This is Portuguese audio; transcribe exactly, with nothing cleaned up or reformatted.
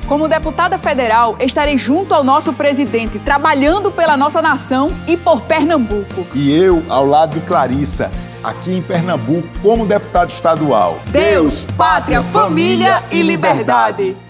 Como deputada federal, estarei junto ao nosso presidente, trabalhando pela nossa nação e por Pernambuco. E eu, ao lado de Clarissa, aqui em Pernambuco, como deputado estadual. Deus, pátria, família e liberdade.